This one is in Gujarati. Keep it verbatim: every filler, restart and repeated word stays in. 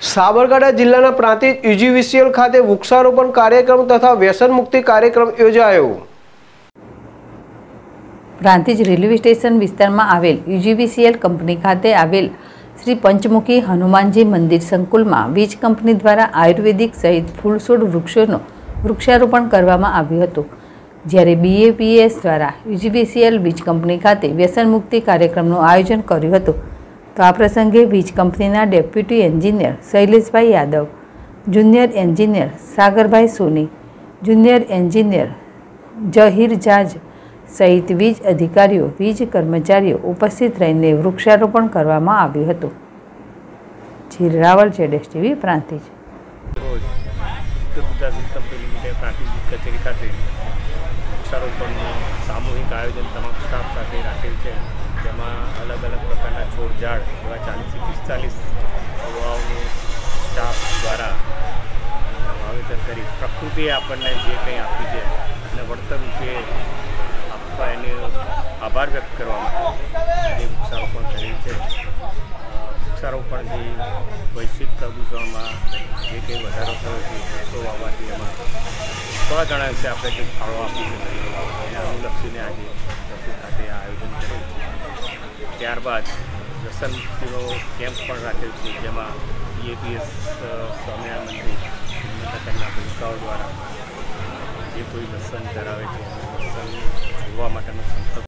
સાબરકાંઠા જિલ્લાના પ્રાંતિજ યુજીવીસીએલ ખાતે વૃક્ષારોપણ કાર્યક્રમ તથા વ્યસન મુક્તિ કાર્યક્રમ યોજાયો। પ્રાંતિજ રેલવે સ્ટેશન વિસ્તારમાં આવેલ યુજીવીસીએલ કંપની ખાતે આવેલ શ્રી પંચમુખી હનુમાનજી મંદિર સંકુલમાં વીજ કંપની દ્વારા આયુર્વેદિક સહિત ફૂલછોડ વૃક્ષોનું વૃક્ષારોપણ કરવામાં આવ્યું હતું। જ્યારે બીએપીએસ દ્વારા યુજીવીસીએલ વીજ કંપની ખાતે વ્યસન મુક્તિ કાર્યક્રમનું આયોજન કર્યું હતું। તો આ પ્રસંગે વીજ કંપનીના deputy engineer Shaileshbhai Yadav, junior engineer Sagarbhai Soni, junior engineer Zaheer જાજ સહિત વીજ અધિકારીઓ, વીજ કર્મચારીઓ ઉપસ્થિત રહીને વૃક્ષારોપણ કરવામાં આવ્યું હતું। જીર રાવલ, જેડેશ ટીવી, પ્રાંતિજ। વૃક્ષારોપણનું સામૂહિક આયોજન તમામ સ્ટાફ સાથે રાખેલ છે, જેમાં અલગ અલગ પ્રકારના છોડ ઝાડ એવા ચાલીસથી પિસ્તાલીસ છોડવાઓનું સ્ટાફ દ્વારા વાવેતર કરી પ્રકૃતિએ આપણને જે કંઈ આપી છે અને વળતર રૂપે આપવા એને આભાર વ્યક્ત કરવા માટે વૃક્ષારોપણ કરેલ છે। વૃક્ષારોપણથી વૈશ્વિક પ્રદૂષણમાં જે કંઈ વધારો થયો છે વૃક્ષો વાવવાથી એમાં થોડા ઘણા વિશે આપણે કંઈક ફાળો આપી શકીએ એને અનુલક્ષીને આજે રસી ખાતે આયોજન કરેલ છે। ત્યારબાદ વ્યસન મુક્તિનો કેમ્પ પણ રાખેલ છે, જેમાં બીએપીએસ સ્વામિનારાયણ મંદિર વિવિધ પ્રકારના ભૂલકાઓ દ્વારા જે કોઈ વ્યસન ધરાવે છે વ્યસન છોડવા માટેનો સંકલ્પ